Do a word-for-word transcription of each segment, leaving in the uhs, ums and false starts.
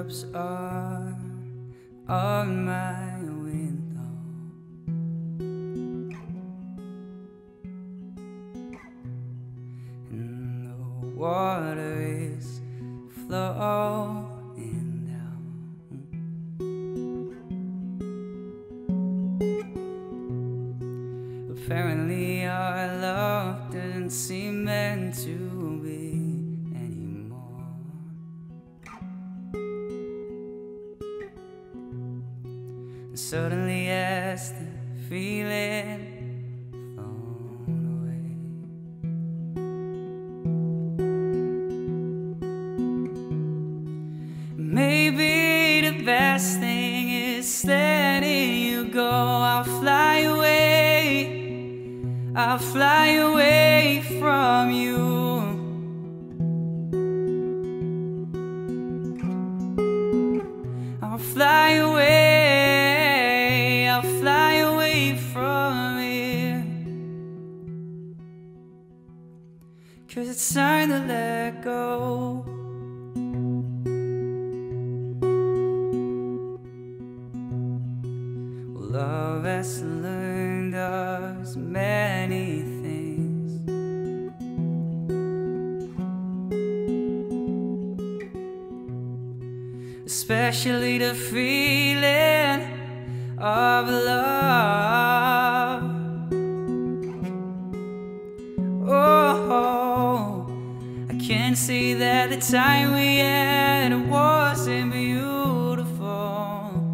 raindrops are on my window, and the water is flowing down. Apparently our love didn't seem meant to be anymore. And suddenly as the feeling flown away, maybe the best thing is letting you go. I'll fly away, I'll fly away from you. I'll fly away, I'll fly away from here, 'cause it's time to let go. Love has learned us many things, especially the feeling of love. Oh, I can see that the time we had wasn't beautiful,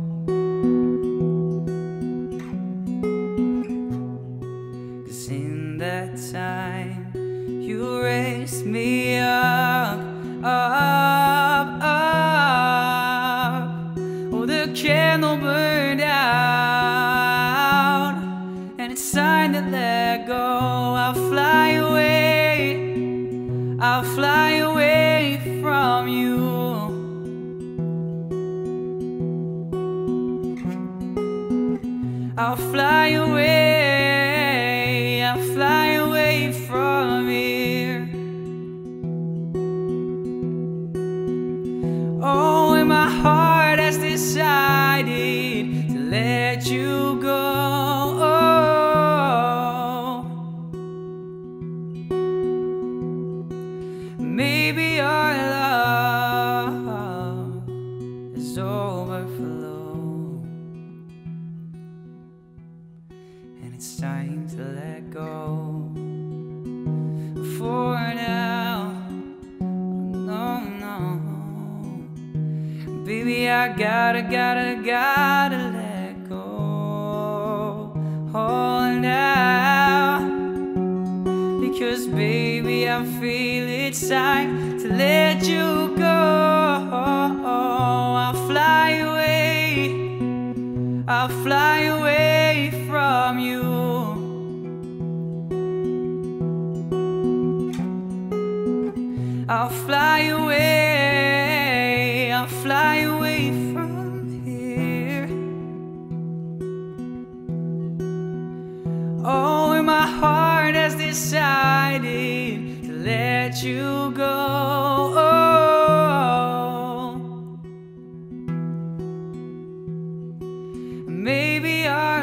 'cause in that time you raised me up, up, up. Oh, the candle burned out, and it's time to let go. I'll fly away, I'll fly away from you. I'll fly away, I'll fly away from here. Oh, and my heart has decided to let you go. Oh, maybe our love is overflow, and it's time to let go. For now, no, no, baby, I gotta, gotta, gotta let go. Oh, now, because baby, I feel it's time to let you go. I'll fly away, I'll fly away from you. I'll fly away, I'll fly away from here. Oh, and my heart has decided to let you go. Oh, maybe our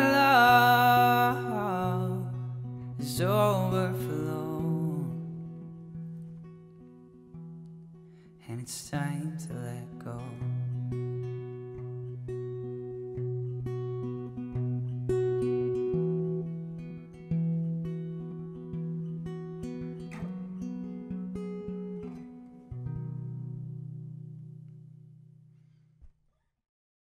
love is overflow, and it's time to let go.